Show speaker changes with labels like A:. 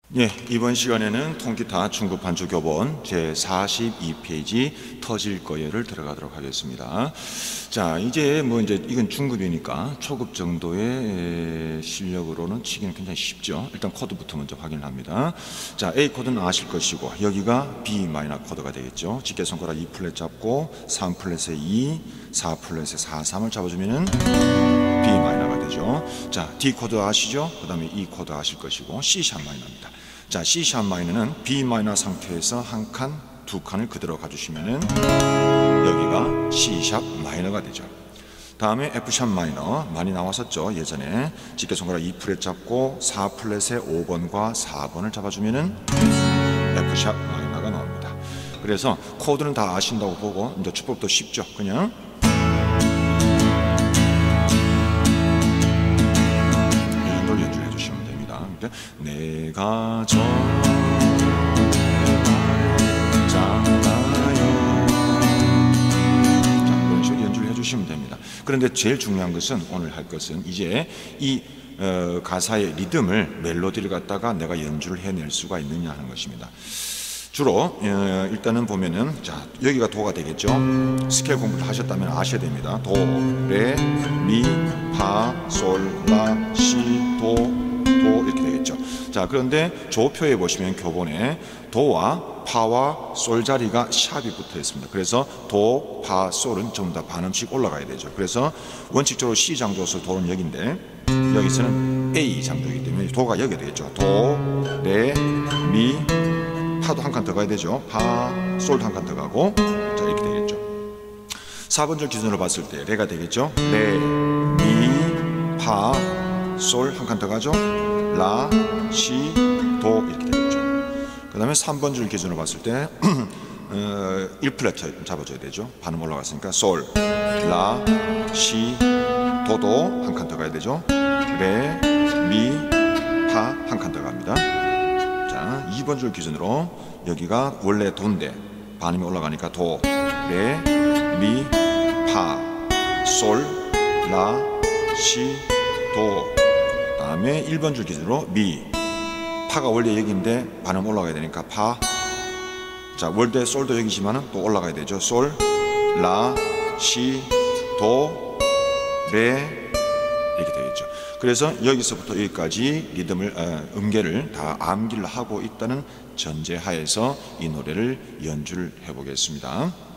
A: 예, 이번 시간에는 통기타 중급 반주 교본 제42페이지 터질 거예를 들어가도록 하겠습니다. 자, 이제 이건 중급이니까 초급 정도의 실력으로는 치기는 굉장히 쉽죠. 일단 코드부터 먼저 확인을 합니다. 자, A 코드는 아실 것이고 여기가 B 마이너 코드가 되겠죠. 집게 손가락 2플랫 잡고 3플랫에 2, 4플랫에 4, 3을 잡아주면은 B 마이너가 되죠. 자, D 코드 아시죠? 그 다음에 E 코드 아실 것이고 C 샵 마이너입니다. 자, C 샵 마이너는 B 마이너 상태에서 한 칸, 두 칸을 그대로 가주시면은 여기가 C 샵 마이너가 되죠. 다음에 F 샵 마이너 많이 나왔었죠. 예전에 집게 손가락 2플랫 잡고 4플랫에 5번과 4번을 잡아주면은 F 샵 마이너가 나옵니다. 그래서 코드는 다 아신다고 보고 이제 주법도 쉽죠. 그냥 연주를 해주시면 됩니다. 내가 전했잖아요. 자, 그런 식으로 연주를 해주시면 됩니다. 그런데 제일 중요한 것은 오늘 할 것은 이제 이 가사의 리듬을 멜로디를 갖다가 내가 연주를 해낼 수가 있느냐 하는 것입니다. 주로 일단은 보면은 자, 여기가 도가 되겠죠. 스케일 공부를 하셨다면 아셔야 됩니다. 도, 레, 미, 파, 솔, 라, 시, 도 이렇게 되겠죠. 자, 그런데 조표에 보시면 교본에 도와 파와 솔 자리가 샵이 붙어 있습니다. 그래서 도, 파, 솔은 전부 다 반음씩 올라가야 되죠. 그래서 원칙적으로 C 장조에서 도는 여기인데 여기서는 A 장조이기 때문에 도가 여기 되겠죠. 도, 레, 미, 파도 한 칸 더 가야 되죠. 파, 솔도 한 칸 더 가고 자, 이렇게 되겠죠. 4번절 기준으로 봤을 때 레가 되겠죠. 레, 미, 파, 솔 한 칸 더 가죠. 라, 시, 도 이렇게 되겠죠. 그 다음에 3번줄 기준으로 봤을 때 1플랫 잡아줘야 되죠. 반음 올라갔으니까 솔, 라, 시, 도도 한 칸 더 가야 되죠. 레, 미, 파 한 칸 더 갑니다. 자, 2번줄 기준으로 여기가 원래 도인데 반음이 올라가니까 도, 레, 미, 파, 솔, 라, 시, 도. 다음에 1번줄 기준으로 미, 파가 원래 여기인데 반음 올라가야 되니까 파. 자, 원래 솔도 여기지만은 또 올라가야 되죠. 솔, 라, 시, 도, 레 이렇게 되겠죠. 그래서 여기서부터 여기까지 리듬을 음계를 다 암기를 하고 있다는 전제하에서 이 노래를 연주를 해보겠습니다.